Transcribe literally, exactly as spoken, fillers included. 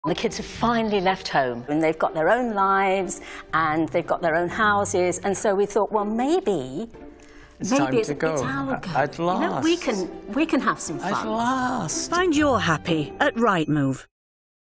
The kids have finally left home and they've got their own lives and they've got their own houses, and so we thought, well, maybe It's maybe time it's, to go. it's our go. At last. You know, we can we can have some fun. At last. Find your happy at Rightmove.